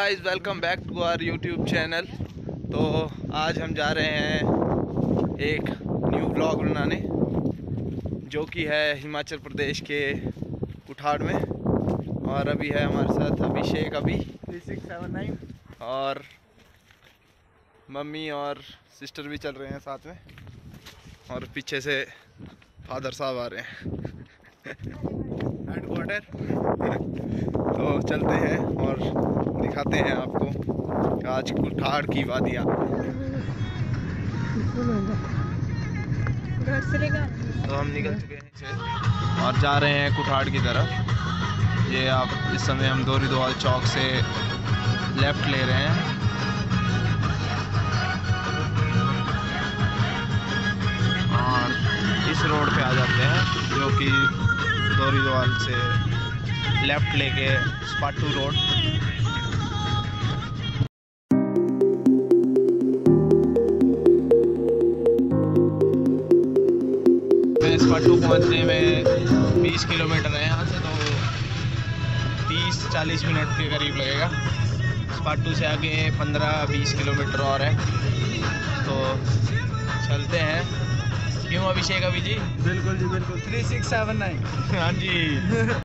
Guys, welcome back to our YouTube channel. तो आज हम जा रहे हैं एक न्यू व्लॉग बनाने, जो कि है हिमाचल प्रदेश के कुठाड़ में। और अभी है हमारे साथ अभिषेक, अभी 3679, और मम्मी और सिस्टर भी चल रहे हैं साथ में, और पीछे से फादर साहब आ रहे हैं हेडक्वार्टर। तो चलते हैं और दिखाते हैं आपको आज कुठाड़ की वादियाँ। तो हम निकल चुके हैं से और जा रहे हैं कुठाड़ की तरफ। ये आप इस समय हम दोरीदवाल चौक से लेफ़्ट ले रहे हैं और इस रोड पे आ जाते हैं, जो कि दोरीदवाल से लेफ़्ट लेके स्पाटू रोड। स्पाटू पहुंचने में 20 किलोमीटर है यहाँ से, तो 30-40 मिनट के करीब लगेगा। स्पाटू से आगे 15-20 किलोमीटर और है, तो चलते हैं। क्यों अभिषेक? अभी जी बिल्कुल जी, बिल्कुल 3679। हाँ जी।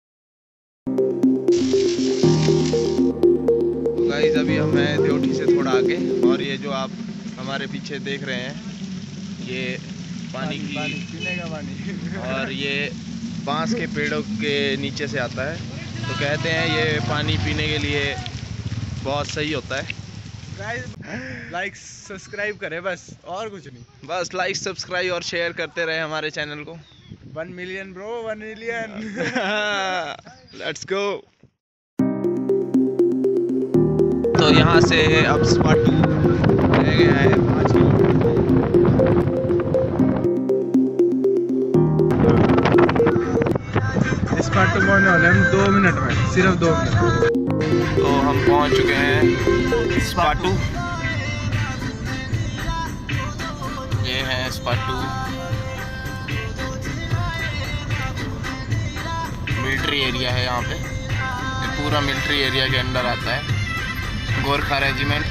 तो गाइस, अभी हम हैं देवठी से थोड़ा आगे, और ये जो आप हमारे पीछे देख रहे हैं, ये पानी पीने का पानी और ये बांस के पेड़ों के नीचे से आता है। तो कहते हैं ये पानी पीने के लिए बहुत सही होता है। गाइस, लाइक सब्सक्राइब करें बस, और कुछ नहीं। बस लाइक, सब्सक्राइब और शेयर करते रहे हमारे चैनल को। 1 million bro, 1 million. Let's go. तो यहाँ से अब स्पाटू रह गया है 5 किलोमीटर। स्पाटू पहुंचने वाले हम 2 मिनट में, सिर्फ 2 मिनट। तो हम पहुँच चुके हैं स्पाटू। ये है स्पाटू, मिलिट्री एरिया है यहाँ पे। ये पूरा मिलिट्री एरिया के अंडर आता है, गोरखा रेजिमेंट।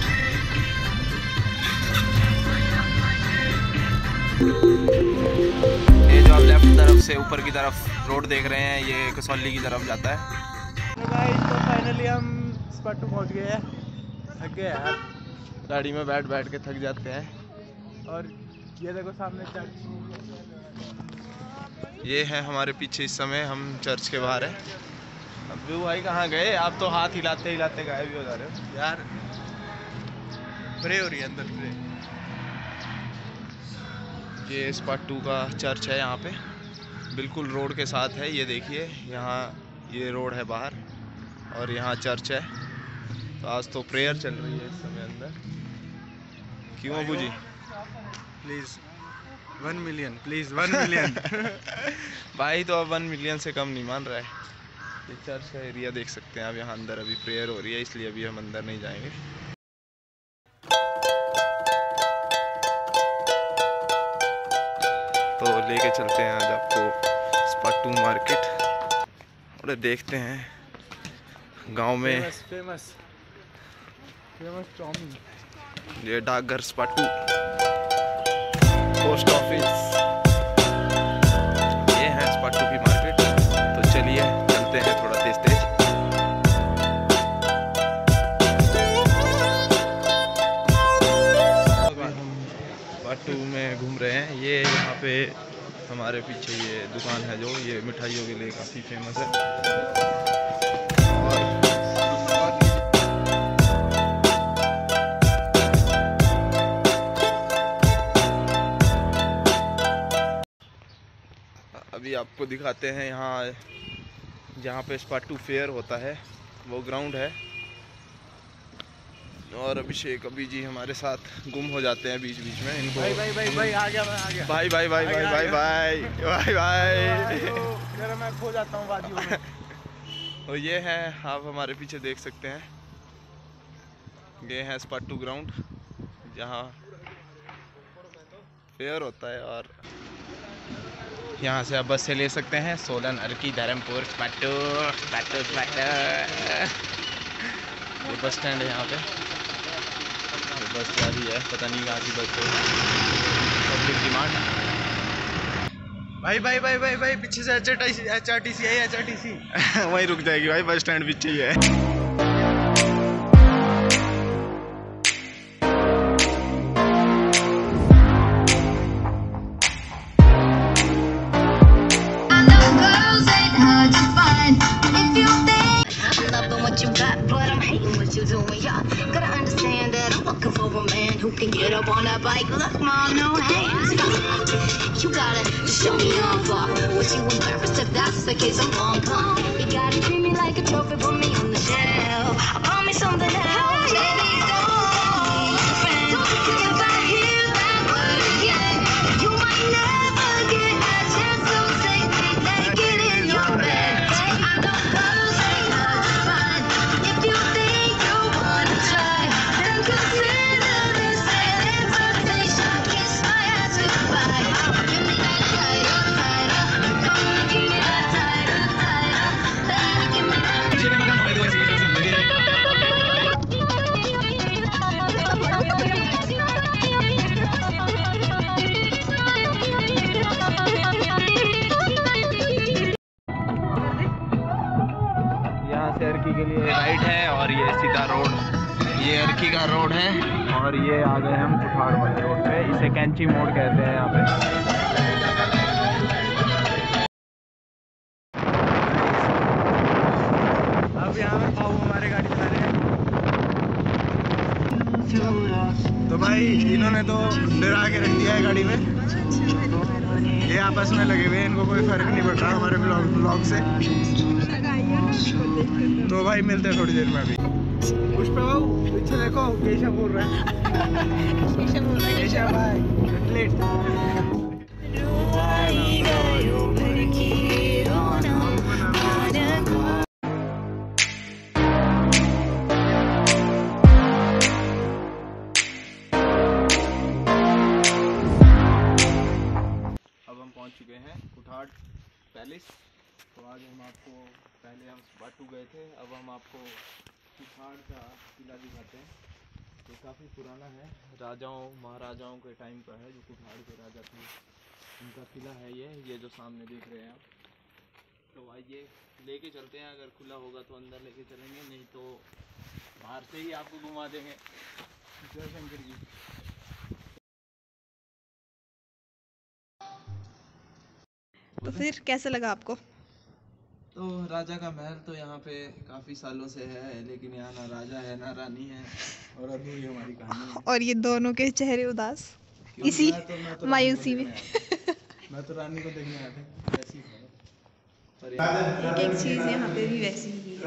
ये जो आप लेफ्ट तरफ से ऊपर की तरफ रोड देख रहे हैं, ये कसौली की तरफ जाता है। तो फाइनली हम स्पाटू पहुंच गए हैं। थक गए यार, गाड़ी में बैठ बैठ के थक जाते हैं। और ये देखो सामने चर्च। ये है हमारे पीछे, इस समय हम चर्च के बाहर हैं। अब व्यू भाई कहाँ गए? आप तो हाथ हिलाते हिलाते गायब भी हो जा रहे हो यार। प्रे हो रही है अंदर, प्रे। ये स्पाटू का चर्च है यहाँ पे, बिल्कुल रोड के साथ है। ये देखिए, यहाँ ये रोड है बाहर, और यहाँ चर्च है। तो आज तो प्रेयर चल रही है इस समय अंदर। क्यों Abu ji? Please 1 million, please 1 million. भाई तो अब 1 मिलियन से कम नहीं मान रहा है। ये चर्च का एरिया देख सकते हैं आप, यहाँ अंदर अभी प्रेयर हो रही है, इसलिए अभी हम अंदर नहीं जाएंगे। तो लेके चलते हैं आज आपको स्पाटू मार्केट, और देखते हैं गांव में फेमस चाउमीन। ये डाकघर स्पाटू, पोस्ट ऑफिस, ये है स्पाटू की मार्केट। तो चलिए चलते हैं थोड़ा तेज तेज। स्पाटू में घूम रहे हैं। ये यहाँ पे हमारे पीछे ये दुकान है, जो ये मिठाइयों के लिए काफ़ी फेमस है। अभी आपको दिखाते हैं यहाँ, जहाँ पे स्पाटू फेयर होता है, वो ग्राउंड है। और अभिषेक, अभी जी हमारे साथ गुम हो जाते हैं बीच बीच में। इनको भाई आ गया, मैं आ गया। भाई भाई भाई भाई भाई भाई भाई भाई जरा मैं खो जाता हूँ वादियों में। तो ये है, आप हमारे पीछे देख सकते हैं, ये है स्पाटू ग्राउंड, जहाँ फेयर होता है। और यहाँ से आप बस से ले सकते हैं सोलन, अर्की, धर्मपुर, स्पाटू स्पाटू स्पाटू। ये बस स्टैंड है यहाँ पे, तो बस जा रही है, पता नहीं कहाँ की बस है। Public demand. भाई भाई भाई भाई भाई पीछे से HRTC है, HRTC। वहीं रुक जाएगी भाई, बस स्टैंड पीछे ही है। Who can get up on that bike? Look, mom, no hands. You gotta show me off. What you embarrassed if that's the case? I'm long gone. You gotta treat me like a trophy, put me on the shelf. Call me something else. Baby, don't think about hear that word again. You might never get a chance to say me naked in your bed. I know girls ain't nothing fine. If you think you wanna try, then consider. Arki के लिए right है और ये सीधा road, ये अर्की का road है और ये आ गए हम कुठाड़ वाले रोड पे। इसे कैंची मोड़ कहते हैं यहाँ पे। अब यहाँ पे पाऊ हमारे गाड़ी चला रहे हैं। तो भाई इन्होंने तो डरा के रख दिया है गाड़ी में, ये आपस में लगे हुए हैं, इनको कोई फर्क नहीं पड़ रहा हमारे ब्लॉग से। तो भाई मिलते हैं थोड़ी देर में। अभी पुष्पा बाबू पीछे देखो, केशव बोल रहा है। केशव भाई लेट। अब हम पहुंच चुके हैं कुठाड़ पैलेस। तो आज हम आपको, पहले हम स्पाटू गए थे, अब हम आपको कुठाड़ का किला दिखाते हैं। ये काफ़ी पुराना है, राजाओं महाराजाओं के टाइम का है। जो कुठाड़ के राजा थे उनका किला है ये जो सामने देख रहे हैं आप। तो आइए लेके चलते हैं, अगर खुला होगा तो अंदर लेके चलेंगे, नहीं तो बाहर से ही आपको घुमा देंगे। जय शंकर जी। तो फिर कैसा लगा आपको? तो राजा का महल तो यहाँ पे काफ़ी सालों से है, लेकिन यहाँ ना राजा है ना रानी है, और अधूरी हमारी कहानी है। और ये दोनों के चेहरे उदास इसी मायूसी में। मैं तो रानी को देखने आया था, वैसी है। एक एक चीज़ यहाँ पे भी वैसी ही है।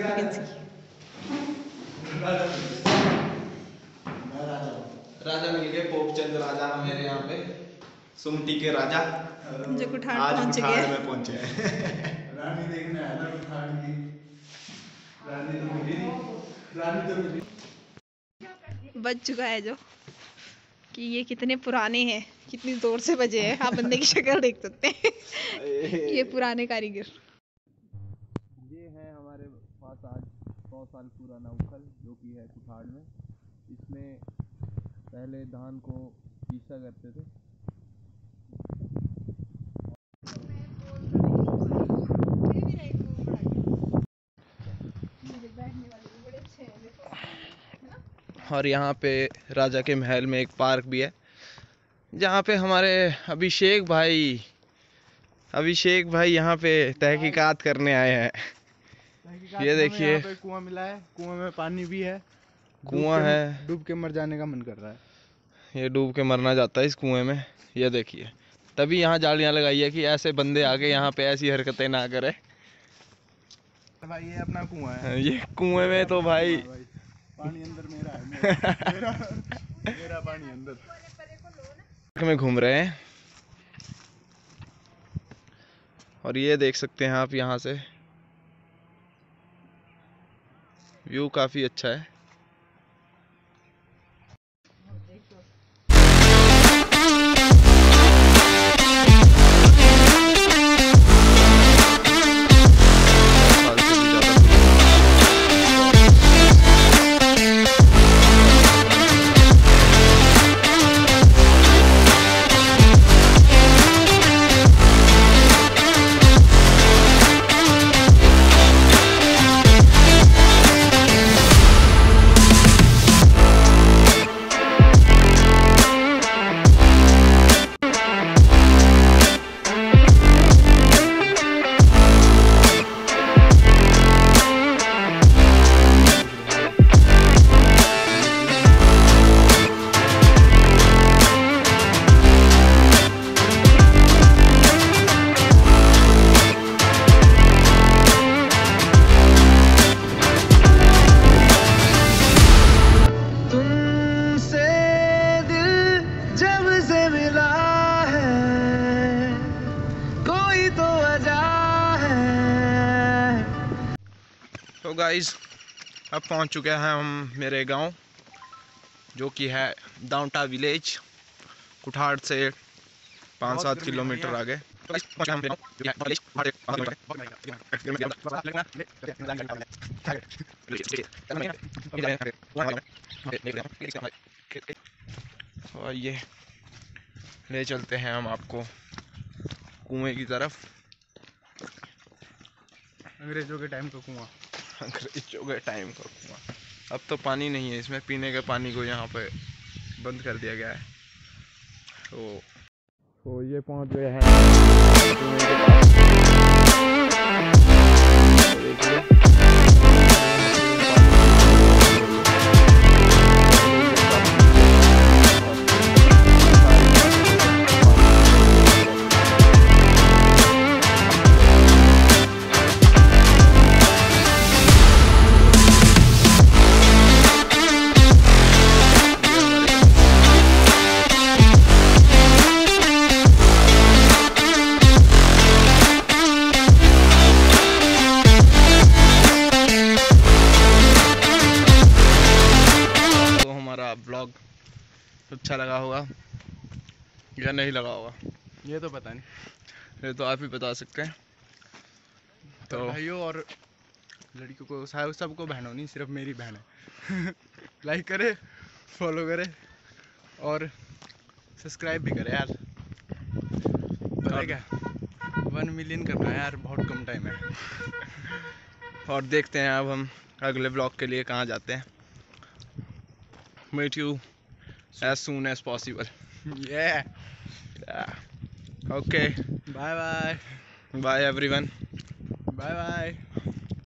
राजा मिल गए, पोपचंद राजा मेरे यहाँ पे, सुमटी के राजा जो कुठाड़ आज पहुँच कुठाड़ गए। में पहुँचे हैं। रानी देखने आया था कुठाड़ की। रानी तो मिली। बज चुका है जो कि ये कितने पुराने हैं, कितनी जोर से बजे हैं। आप बंदे की शक्ल देख सकते हैं। ये पुराने कारीगर। ये है हमारे पास आज 100 साल पुराना उखल, जो कि है कुठाड़ में। इसमें पहले धान को पीसा करते थे। और यहाँ पे राजा के महल में एक पार्क भी है, जहाँ पे हमारे अभिषेक भाई यहाँ पे तहकीकात करने आए हैं। ये देखिए कुआं मिला है, कुआं में पानी भी है, कुआं है। डूब के मर जाने का मन कर रहा है। ये डूब के मरना चाहता है इस कुएं में। ये देखिए, तभी यहाँ जालियाँ लगाई है कि ऐसे बंदे आके यहाँ पे ऐसी हरकतें ना करें। भाई ये अपना कुआं है। ये कुएं में तो भाई पानी अंदर मेरा है, मेरा पानी अंदर में घूम रहे हैं। और ये देख सकते हैं आप, यहाँ से व्यू काफी अच्छा है। तो गाइस अब पहुंच चुके हैं हम मेरे गांव, जो कि है दाउंटा विलेज, कुठाड़ से 5-7 किलोमीटर आगे। और ये ले चलते हैं हम आपको कुएं की तरफ। अंग्रेजों के टाइम का कुआं। अंग्रेजों के टाइम का कुआं। अब तो पानी नहीं है इसमें, पीने के पानी को यहाँ पे बंद कर दिया गया है। तो ये पहुँच गए हैं कुएं के पास। देखिए ब्लॉग अच्छा लगा होगा या नहीं लगा होगा, ये तो पता नहीं, ये तो आप ही बता सकते हैं। तो भाइयों और लड़कियों को, सबको बहनों नहीं, सिर्फ मेरी बहन है। लाइक करे, फॉलो करे और सब्सक्राइब भी करे यार। पता है क्या, 1 मिलियन करना है यार, बहुत कम टाइम है। और देखते हैं अब हम अगले ब्लॉग के लिए कहाँ जाते हैं। Meet you as soon as possible. Yeah. Yeah. Okay. Bye bye. Bye everyone. Bye bye.